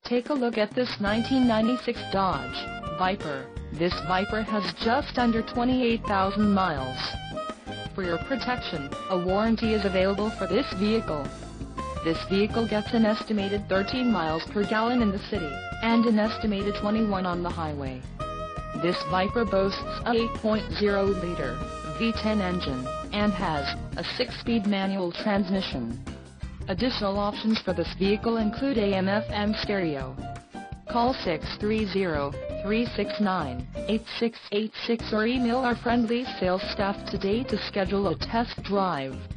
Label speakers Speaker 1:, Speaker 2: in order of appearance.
Speaker 1: Take a look at this 1996 Dodge Viper. This Viper has just under 28,000 miles. For your protection, a warranty is available for this vehicle. This vehicle gets an estimated 13 miles per gallon in the city, and an estimated 21 on the highway. This Viper boasts a 8.0-liter V10 engine, and has a 6-speed manual transmission. Additional options for this vehicle include AM/FM stereo. Call 630-369-8686 or email our friendly sales staff today to schedule a test drive.